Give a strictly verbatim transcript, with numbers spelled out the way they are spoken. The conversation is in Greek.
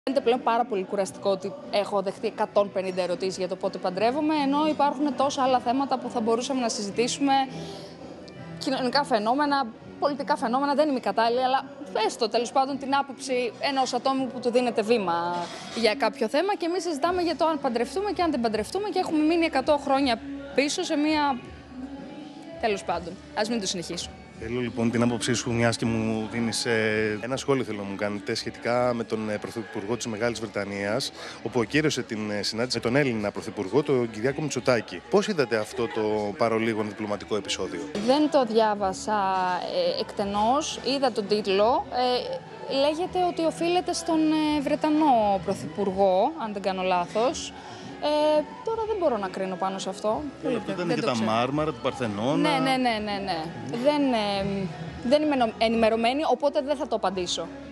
Φαίνεται πλέον πάρα πολύ κουραστικό ότι έχω δεχτεί εκατόν πενήντα ερωτήσεις για το πότε παντρεύομαι, ενώ υπάρχουν τόσα άλλα θέματα που θα μπορούσαμε να συζητήσουμε. Κοινωνικά φαινόμενα, πολιτικά φαινόμενα, δεν είμαι κατάλληλη, αλλά έστω τέλος πάντων την άποψη ενός ατόμου που του δίνεται βήμα για κάποιο θέμα και εμείς συζητάμε για το αν παντρευτούμε και αν δεν παντρευτούμε και έχουμε μείνει εκατό χρόνια πίσω σε μία. Τέλος πάντων, ας μην το συνεχίσω. Θέλω λοιπόν την άποψή σου, μιας και μου δίνεις ε, ένα σχόλιο θέλω να μου κάνετε σχετικά με τον ε, Πρωθυπουργό της Μεγάλης Βρετανίας, όπου ακύρωσε την ε, συνάντηση με τον Έλληνα Πρωθυπουργό, τον Κυριάκο Μητσοτάκη. Πώς είδατε αυτό το παρολίγο διπλωματικό επεισόδιο? Δεν το διάβασα ε, εκτενώς, είδα τον τίτλο. Ε, λέγεται ότι οφείλεται στον ε, Βρετανό Πρωθυπουργό, αν δεν κάνω λάθος. Ε, τώρα δεν μπορώ να κρίνω πάνω σε αυτό. Ε, αυτό ήταν και τα ξέρω. Μάρμαρα, του Παρθενώνα. Ναι, ναι, ναι, ναι, ναι. Δεν, ε, δεν είμαι ενημερωμένη, οπότε δεν θα το απαντήσω.